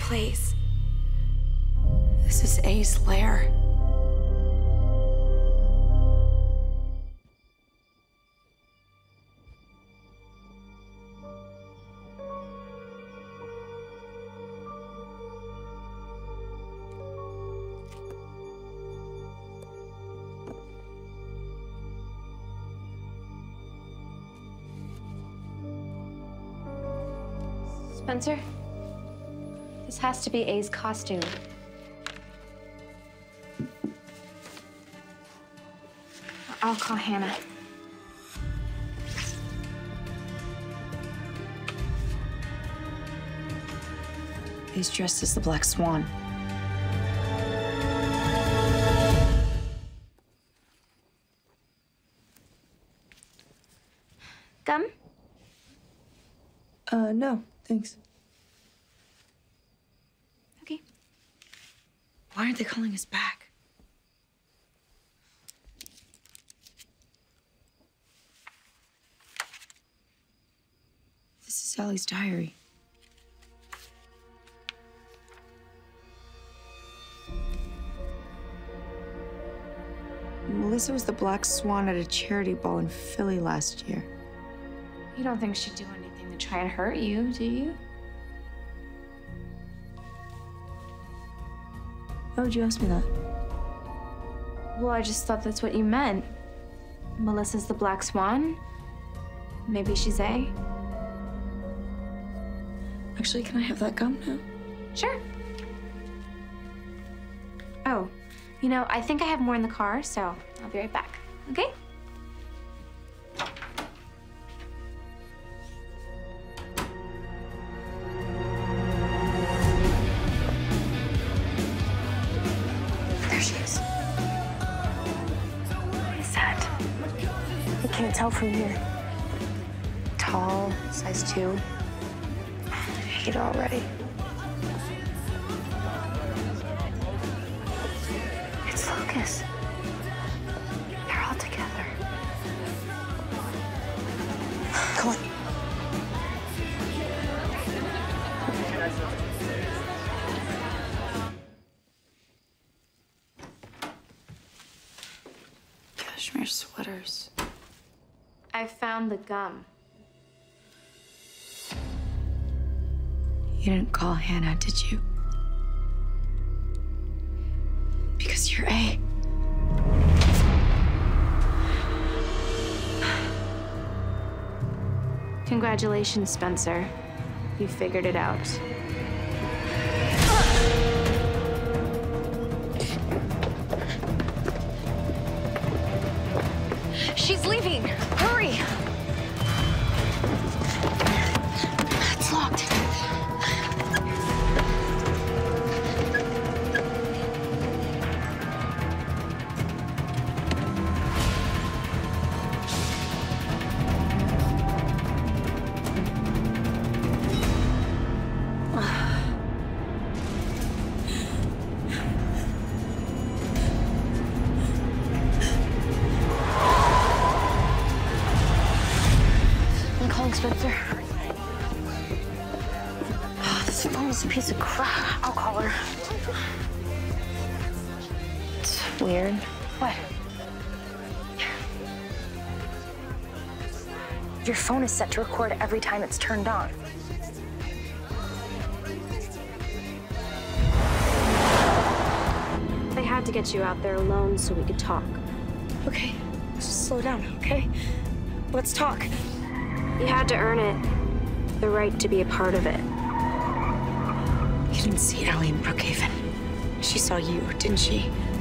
place. This is A's lair. Spencer, this has to be A's costume. I'll call Hannah. He's dressed as the Black Swan. Gum? No, thanks. Okay. Why aren't they calling us back? This is Sally's diary. Melissa was the Black Swan at a charity ball in Philly last year. You don't think she'd do anything to try and hurt you, do you? Why would you ask me that? Well, I just thought that's what you meant. Melissa's the Black Swan. Maybe she's A. Actually, can I have that gum now? Sure. Oh, you know, I think I have more in the car, so I'll be right back, okay? There she is. What is that? I can't tell from here. Tall, size 2. I hate her already. It's Lucas. They're all together. Come on. Cashmere sweaters. I found the gum. You didn't call Hannah, did you? Because you're A. Congratulations, Spencer. You figured it out. She's leaving. Hurry. It's locked. I'm calling Spencer. Oh, this phone is a piece of crap. I'll call her. It's weird. What? Your phone is set to record every time it's turned on. They had to get you out there alone so we could talk. Okay, just slow down, okay? Let's talk. You had to earn it. The right to be a part of it. You didn't see Allie in Brookhaven. She saw you, didn't she?